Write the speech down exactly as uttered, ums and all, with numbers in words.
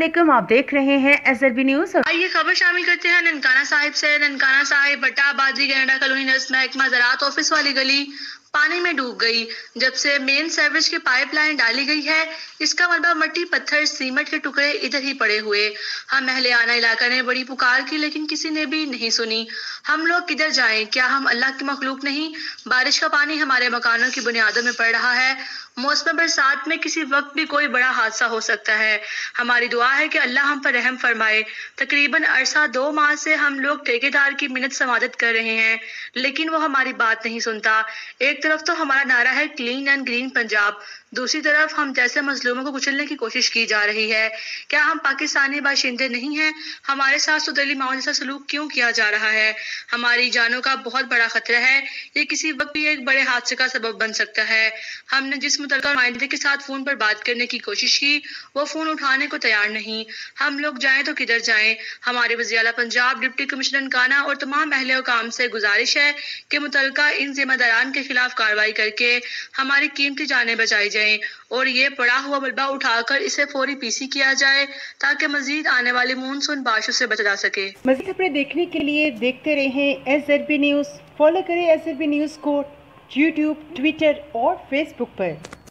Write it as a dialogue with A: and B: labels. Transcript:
A: علیکم، آپ دیکھ رہے ہیں ایس ایل بی نیوز۔
B: آئیے خبر شامل کرتے ہیں ننکانہ صاحب سے۔ ننکانہ صاحب بٹا آبادی کینیڈا کالونی نس محکمہ زراعت آفس والی گلی پانی میں ڈوب گئی۔ جب سے مین سروس کی پائپ لائن ڈالی گئی ہے، اس کا ملبہ مٹی پتھر سیمنٹ کے ٹکڑے ادھر ہی پڑے ہوئے۔ ہم اہل آنا علاقہ نے بڑی پکار کی لیکن کسی نے بھی نہیں سنی۔ ہم لوگ کدھر جائیں؟ کیا ہم اللہ کی مخلوق نہیں؟ بارش کا پانی ہمارے مکانوں کی بنیادوں میں پڑ رہا ہے۔ موسم برسات میں کسی وقت بھی کوئی بڑا حادثہ ہو سکتا ہے۔ ہماری دعا ہے کہ اللہ ہم پر رحم فرمائے۔ تقریباً عرصہ دو ماہ سے ہم لوگ ٹھیکیدار کی منت سماعت کر رہے ہیں لیکن وہ ہماری بات نہیں سنتا۔ ایک طرف تو ہمارا نعرہ ہے کلین اینڈ گرین پنجاب، دوسری طرف ہم جیسے مظلوموں کو کچلنے کی کوشش کی جا رہی ہے۔ کیا ہم پاکستانی باشندے نہیں ہیں؟ ہمارے ساتھ سودیلی ماؤں جیسا سلوک کیوں کیا جا رہا ہے؟ ہماری جانوں کا بہت بڑا خطرہ ہے، یہ کسی وقت بھی ایک بڑے حادثے کا سبب بن سکتا ہے۔ ہم نے جس متعلقہ نمائندے کے ساتھ فون پر بات کرنے کی کوشش کی، وہ فون اٹھانے کو تیار نہیں۔ ہم لوگ جائیں تو کدھر جائیں؟ ہمارے وزیر اعلیٰ پنجاب، ڈپٹی کمشنر ننکانہ اور تمام اہل حکام سے گزارش ہے کہ متعلقہ ان ذمہ داران کے خلاف کارروائی کر کے ہماری قیمتی جانیں بچائی جائیں اور یہ پڑا ہوا ملبہ اٹھا کر اسے فوری پی سی کیا جائے تاکہ مزید آنے والی مونسون بارشوں سے بچا جا سکے۔
A: مزید خبریں دیکھنے کے لیے دیکھتے رہیں S L B news. Follow کریں ایس ایل بی نیوز کو یوٹیوب، ٹویٹر اور فیس بک پر۔